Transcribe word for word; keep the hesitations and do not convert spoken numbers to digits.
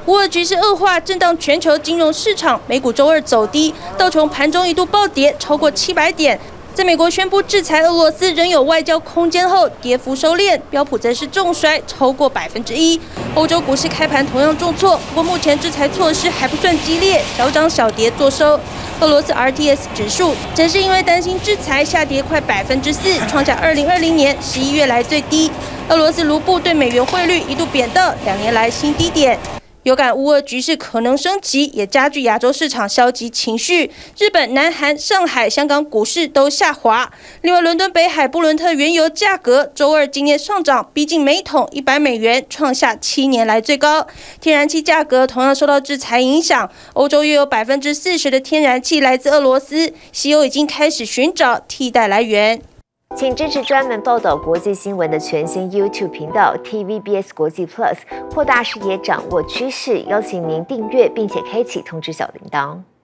乌俄局势恶化，震荡全球金融市场，美股周二走低，道琼盘中一度暴跌超过七百点。在美国宣布制裁俄罗斯仍有外交空间后，跌幅收敛，标普则是重摔超过百分之一。欧洲股市开盘同样重挫，不过目前制裁措施还不算激烈，小涨小跌作收。俄罗斯 R T S 指数则是因为担心制裁下跌快百分之四，创下二零二零年十一月来最低。俄罗斯卢布对美元汇率一度贬到两年来新低点。有感乌俄局势可能升级，也加剧亚洲市场消极情绪。日本、南韩、上海、香港股市都下滑。另外，伦敦北海布伦特原油价格周二今年上涨，逼近每桶一百美元，创下七年来最高。天然气价格同样受到制裁影响，欧洲约有百分之四十的天然气来自俄罗斯，西欧已经开始寻找替代来源。 请支持专门报道国际新闻的全新 YouTube 频道 T V B S 国际 Plus， 扩大视野，掌握趋势。邀请您订阅并且开启通知小铃铛。